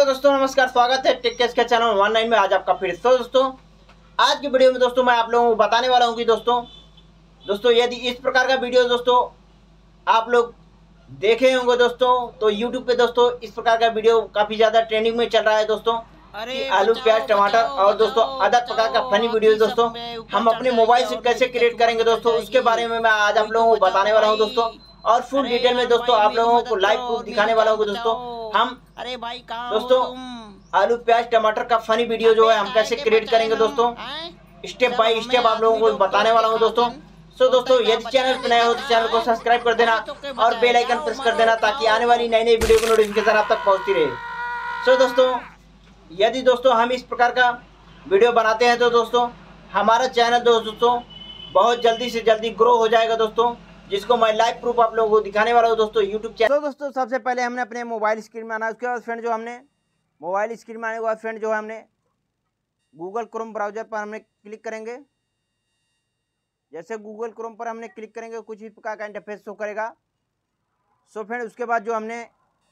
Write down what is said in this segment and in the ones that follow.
Hello दोस्तों, नमस्कार। स्वागत है टेक केस के चैनल 19 में। आज आपका फिर से दोस्तों आज की वीडियो में दोस्तों मैं आप लोगों को बताने वाला हूं कि दोस्तों यदि इस प्रकार का वीडियो दोस्तों आप लोग देखे होंगे दोस्तों, तो YouTube पे दोस्तों इस प्रकार का वीडियो काफ़ी ज़्यादा ट्रेंडिंग में चल रहा है दोस्तों कि आलू प्याज टमाटर और दोस्तों अदर प्रकार का फनी वीडियो दोस्तों हम अपने मोबाइल से कैसे क्रिएट करेंगे दोस्तों, उसके बारे में मैं आज आप लोगों को बताने वाला हूँ दोस्तों। और फुल डिटेल में दोस्तों आप लोगों को लाइव प्रूफ दिखाने वाला हूँ दोस्तों। हम अरे भाई कहाँ हो दोस्तों तुम? आलू प्याज टमाटर का फनी वीडियो जो है हम कैसे क्रिएट करेंगे दोस्तों, स्टेप बाय स्टेप आप लोगों को बताने वाला हूँ दोस्तों। सो दोस्तों यदि चैनल पर नए हो तो चैनल को सब्सक्राइब कर देना और बेल आइकन प्रेस कर देना ताकि आने वाली नई नई वीडियो की नोटिफिकेशन आप तक पहुंचती रहे। सो दोस्तों यदि दोस्तों हम इस प्रकार का वीडियो बनाते हैं तो दोस्तों हमारा चैनल दोस्तों बहुत जल्दी से जल्दी ग्रो हो जाएगा दोस्तों, जिसको मैं लाइव प्रूफ आप लोगों को दिखाने वाला हूँ दोस्तों यूट्यूब चैनल। तो दोस्तों सबसे पहले हमने अपने मोबाइल स्क्रीन में आना है। उसके बाद फ्रेंड जो हमने मोबाइल स्क्रीन में आने के बाद फ्रेंड जो है हमने गूगल क्रोम ब्राउजर पर हमने क्लिक करेंगे। जैसे गूगल क्रोम पर हमने क्लिक करेंगे कुछ इस प्रकार का इंटरफेस शो करेगा। सो फ्रेंड उसके बाद जो हमने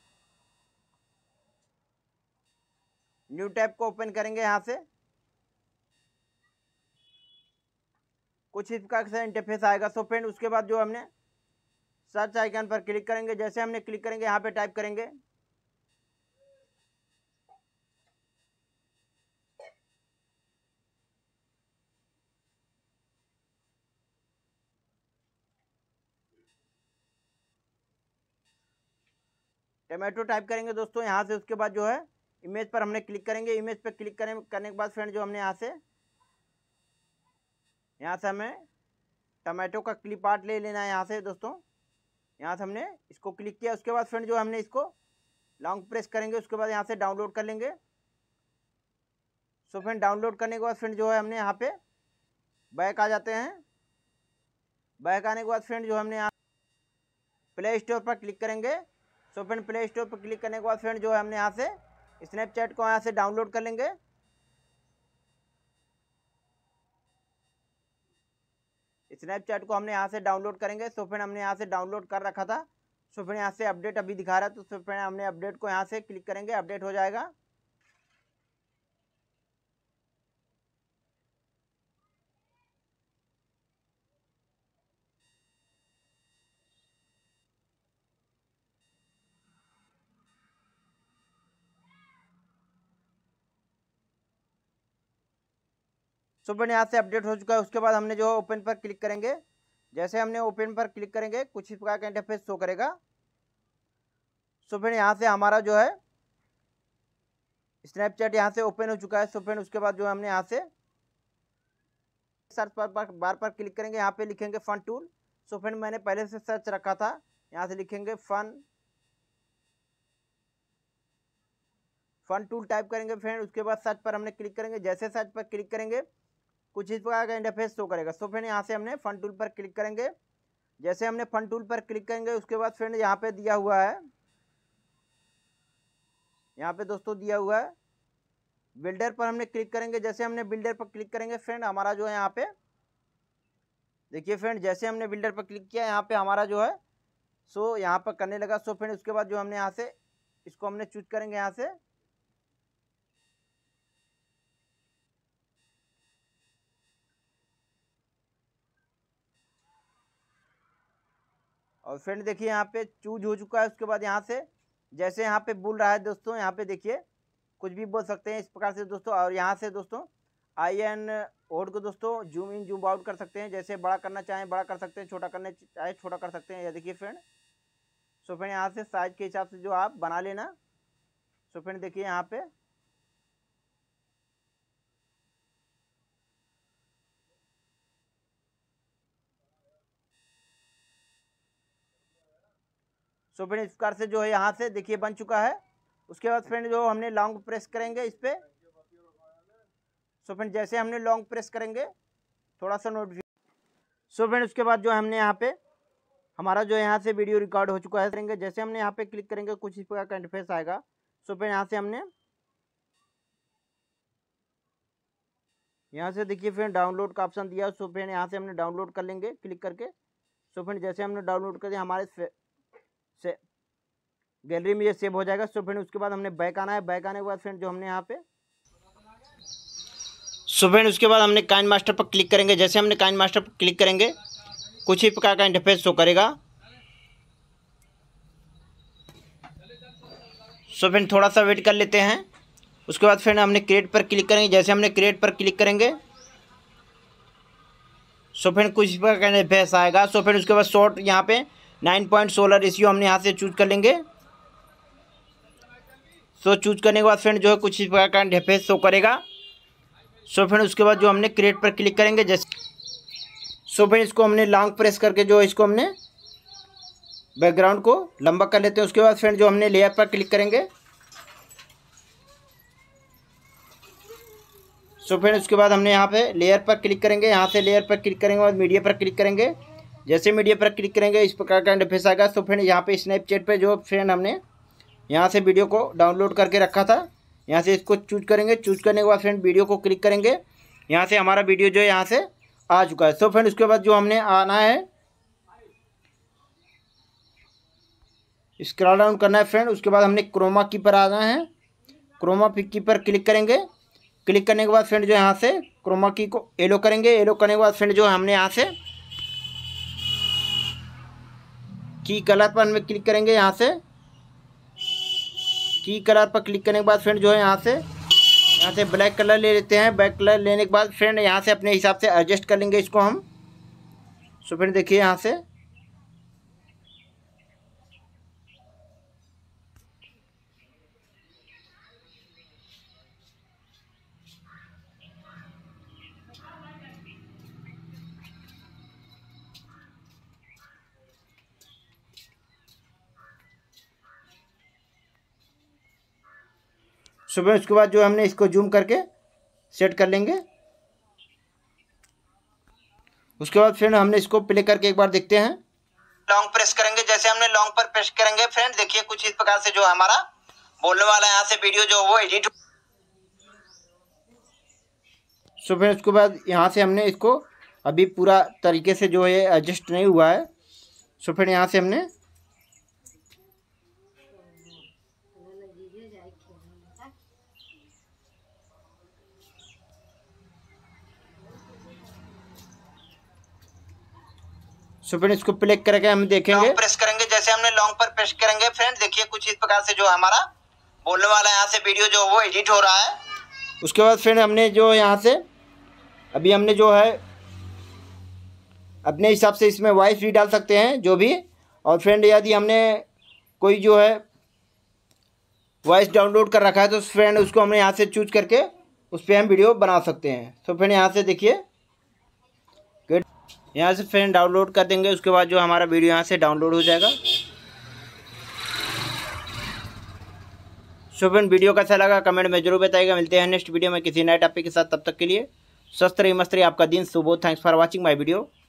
न्यू टैब को ओपन करेंगे, यहाँ से कुछ इस प्रकार से इंटरफेस आएगा। सो फ्रेंड उसके बाद जो हमने सर्च आइकन पर क्लिक करेंगे। जैसे हमने क्लिक करेंगे यहाँ पे टाइप करेंगे टमाटो टाइप करेंगे दोस्तों यहाँ से। उसके बाद जो है इमेज पर हमने क्लिक करेंगे। इमेज पर क्लिक करने के बाद फ्रेंड जो हमने यहाँ से हमें टमाटो का क्लिप आर्ट ले लेना है यहाँ से दोस्तों। यहाँ से हमने इसको क्लिक किया। उसके बाद फ्रेंड जो हमने इसको लॉन्ग प्रेस करेंगे। उसके बाद यहाँ से डाउनलोड कर लेंगे। सो फ्रेंड डाउनलोड करने के बाद फ्रेंड जो है हमने यहाँ पे बैक आ जाते हैं। बैक आने के बाद फ्रेंड जो हमने यहाँ प्ले स्टोर पर क्लिक करेंगे। सो फ्रेंड प्ले स्टोर पर क्लिक करने के बाद फ्रेंड जो है हमने यहाँ से स्नैपचैट को यहाँ से डाउनलोड कर लेंगे। स्नैपचैट को हमने यहाँ से डाउनलोड करेंगे। सो फ्रेंड हमने यहाँ से डाउनलोड कर रखा था। सो फ्रेंड यहाँ से अपडेट अभी दिखा रहा है, तो सो फ्रेंड हमने अपडेट को यहाँ से क्लिक करेंगे, अपडेट हो जाएगा। सो फ्रेंड यहाँ से अपडेट हो चुका है। उसके बाद हमने जो ओपन पर क्लिक करेंगे। जैसे हमने ओपन पर क्लिक करेंगे कुछ इस प्रकार का इंटरफेस शो करेगा। सो फ्रेंड यहाँ से हमारा जो है स्नैपचैट यहाँ से ओपन हो चुका है। सो फ्रेंड उसके बाद जो हमने यहाँ से सर्च बार पर क्लिक करेंगे। यहाँ पे लिखेंगे फन टूल। सो फ्रेंड मैंने पहले से सर्च रखा था, यहाँ से लिखेंगे फन टूल टाइप करेंगे फ्रेंड। उसके बाद सर्च पर हमने क्लिक करेंगे। जैसे सर्च पर क्लिक करेंगे कुछ इस प्रकार का इंटरफेस शो करेगा। सो फ्रेंड यहाँ से हमने फन टूल पर क्लिक करेंगे। जैसे हमने फन टूल पर क्लिक करेंगे उसके बाद फ्रेंड यहाँ पे दिया हुआ है, यहाँ पे दोस्तों दिया हुआ है बिल्डर पर हमने क्लिक करेंगे। जैसे हमने बिल्डर पर क्लिक करेंगे फ्रेंड हमारा जो है यहाँ पे देखिए फ्रेंड, जैसे हमने बिल्डर पर क्लिक किया यहाँ पे हमारा जो है सो यहाँ पर करने लगा। सो फ्रेंड उसके बाद जो हमने यहाँ से इसको हमने चूज करेंगे यहाँ से। और फ्रेंड देखिए यहाँ पे चूज हो चुका है। उसके बाद यहाँ से जैसे यहाँ पे बोल रहा है दोस्तों, यहाँ पे देखिए कुछ भी बोल सकते हैं इस प्रकार से दोस्तों। और यहाँ से दोस्तों आई एन ओड को दोस्तों जूम इन जूम आउट कर सकते हैं। जैसे बड़ा करना चाहें बड़ा कर सकते हैं, छोटा करना चाहे छोटा कर सकते हैं। ये देखिए फ्रेंड। सो फ्रेंड यहाँ से साइज के हिसाब से जो आप बना लेना। सो फ्रेंड देखिए यहाँ पे सो फ्रेंड इस प्रकार से जो है यहाँ से देखिए बन चुका है। उसके बाद फ्रेंड जो हमने लॉन्ग प्रेस करेंगे इस पर। सो फ्रेंड जैसे हमने लॉन्ग प्रेस करेंगे थोड़ा सा नोटिफिकेशन। सो फ्रेंड उसके बाद जो हमने यहाँ पे हमारा जो यहाँ से वीडियो रिकॉर्ड हो चुका है करेंगे। जैसे हमने यहाँ पे क्लिक करेंगे कुछ इस प्रकार का इंटरफेस आएगा। सो फ्रेंड यहाँ से देखिए फ्रेंड डाउनलोड का ऑप्शन दिया। सो फ्रेंड यहाँ से हमने डाउनलोड कर लेंगे क्लिक करके। सो फ्रेंड जैसे हमने डाउनलोड कर दिया हमारे गैलरी में ये सेव हो जाएगा। सो फ्रेंड उसके बाद हमने बैक आना है। बैक आने के बाद फ्रेंड जो हमने यहाँ पे फ्रेंड उसके बाद हमने काइन मास्टर पर क्लिक करेंगे। जैसे हमने काइन मास्टर पर क्लिक करेंगे कुछ ही प्रकार का इंटरफेस शो करेगा। सो फ्रेंड थोड़ा सा वेट कर लेते हैं। उसके बाद फ्रेंड हमने क्रिएट पर क्लिक करेंगे। जैसे हमने क्रिएट पर क्लिक करेंगे सो फ्रेंड कुछ प्रकार का इंटरफेस आएगा। सो फ्रेंड उसके बाद शॉर्ट यहाँ पे 9.16 रेशियो हमने यहाँ से चूज कर लेंगे। सो चूज करने के बाद फ्रेंड जो है कुछ इस प्रकार का इंटरफेस शो करेगा। सो फ्रेंड उसके बाद जो हमने क्रिएट पर क्लिक करेंगे जैसे सो फ्रेंड इसको हमने लॉन्ग प्रेस करके जो इसको हमने बैकग्राउंड को लंबा कर लेते हैं। उसके बाद फ्रेंड जो हमने लेयर पर क्लिक करेंगे। सो फ्रेंड उसके बाद हमने यहाँ पे लेयर पर क्लिक करेंगे। यहाँ से लेयर पर क्लिक करेंगे और मीडिया पर क्लिक करेंगे। जैसे मीडिया पर क्लिक करेंगे इस प्रकार का इंटरफेस आएगा। सो फ्रेंड यहाँ पे स्नैपचैट पे जो फ्रेंड हमने यहाँ से वीडियो को डाउनलोड करके रखा था यहाँ से इसको चूज करेंगे। चूज करने के बाद फ्रेंड वीडियो को क्लिक करेंगे। यहाँ से हमारा वीडियो जो है यहाँ से आ चुका है। सो फ्रेंड उसके बाद जो हमने आना है स्क्रॉल डाउन करना है फ्रेंड। उसके बाद हमने क्रोमा की पर आना है। क्रोमा की पर क्लिक करेंगे। क्लिक करने के बाद फ्रेंड जो यहाँ से क्रोमा की को येलो करेंगे। येलो करने के बाद फ्रेंड जो हमने यहाँ से की कलर पर हमें क्लिक करेंगे। यहाँ से की कलर पर क्लिक करने के बाद फ्रेंड जो है यहाँ से ब्लैक कलर ले लेते हैं। ब्लैक कलर लेने के बाद फ्रेंड यहाँ से अपने हिसाब से एडजस्ट कर लेंगे इसको हम। सो फ्रेंड देखिए यहाँ से सुबह उसके बाद जो हमने इसको जूम करके सेट कर लेंगे। उसके बाद फ्रेंड हमने इसको प्ले करके एक बार देखते हैं। लॉन्ग प्रेस करेंगे। जैसे हमने लॉन्ग पर प्रेस करेंगे फ्रेंड देखिए कुछ इस प्रकार से जो हमारा बोलने वाला है यहाँ से वीडियो जो वो एडिट। सो फ्रेंड उसके बाद यहाँ से हमने इसको अभी पूरा तरीके से जो है एडजस्ट नहीं हुआ है। सो फ्रेंड यहाँ से हमने फ्रेंड इसको प्ले करके हम देखेंगे। प्रेस करेंगे। जैसे हमने लॉन्ग पर प्रेस करेंगे फ्रेंड देखिए कुछ इस प्रकार से जो हमारा बोलने वाला है यहाँ से वीडियो जो वो एडिट हो रहा है। उसके बाद फ्रेंड हमने जो यहाँ से अभी हमने जो है अपने हिसाब से इसमें वॉइस भी डाल सकते हैं जो भी। और फ्रेंड यदि हमने कोई जो है वॉइस डाउनलोड कर रखा है तो फ्रेंड उसको हमने यहाँ से चूज करके उस पर हम वीडियो बना सकते हैं। तो फ्रेंड यहाँ से देखिए यहाँ से फ्रेंड डाउनलोड कर देंगे। उसके बाद जो हमारा वीडियो यहाँ से डाउनलोड हो जाएगा। सो फ्रेंड वीडियो कैसा लगा कमेंट में जरूर बताइएगा। मिलते हैं नेक्स्ट वीडियो में किसी नए टॉपिक के साथ। तब तक के लिए स्वस्थ रहिए मस्त रहिए। आपका दिन शुभ हो। Thanks for watching my video.